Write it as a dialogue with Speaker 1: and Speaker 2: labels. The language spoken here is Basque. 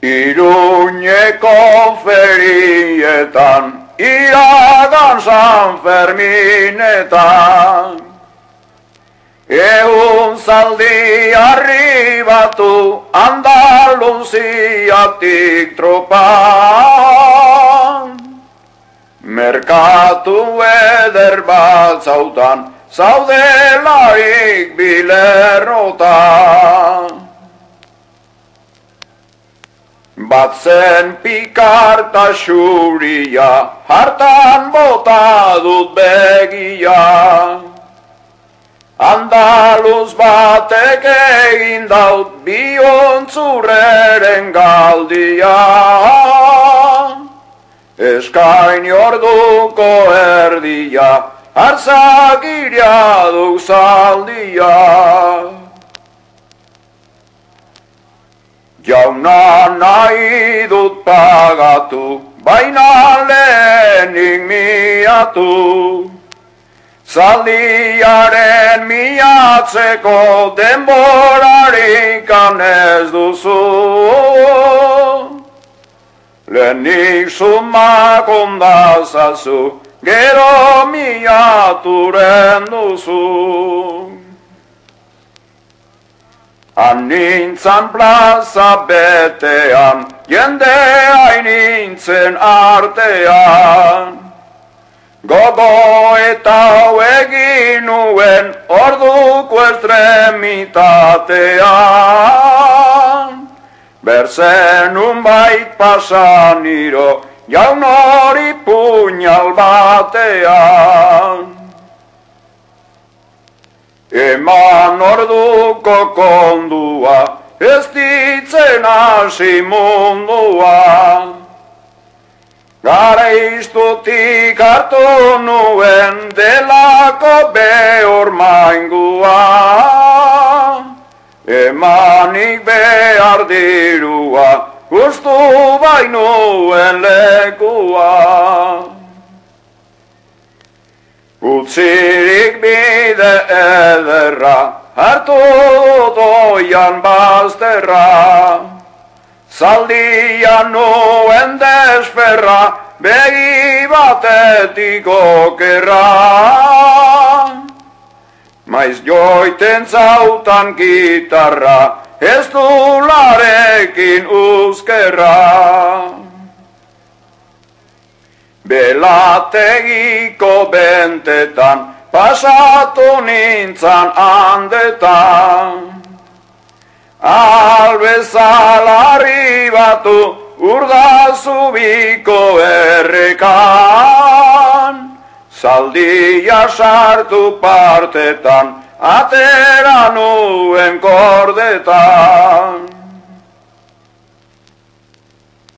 Speaker 1: Iruñeko ferietan, iragan San Ferminetan. Egun zaldi arribatu Andaluziatik tropan. Merkatu eder bat zautan, zaudelarik bilerrotan. Bat zen pikarta xuria, hartan bota dut begia. Andaluz batek egin daut biontzurreren galdia. Eskaini orduko erdia, arzakiria duk zaldia. Jauna nahi dut pagatu, baina lehenik miatu. Zaldiaren miatzeko denborarik ez duzu. Lehenik sumak ondazazu, gero miaturen duzu. Han nintzan plaza betean, jende hain artean. Gogo eta hau egin nuen orduko estremitatean. Berzenun bait pasan niro, jaun hori puñal batean. Eman orduko kondua, ez ditzen hasi mundua. Garaiztutik hartu nuen delako behor maingua. Emanik behar dirua, gustu bainuen lekua. Utzirik bide ederra, hartu doian bazterra. Zaldian nuen desferra, begi batetik okerra. Maiz joiten zautan gitarra, ez du larekin uzkerra. Belategiko bentetan, pasatu nintzan handetan. Albezal arribatu Urdazubiko errekan. Zaldia sartu partetan, atera nuen kordetan.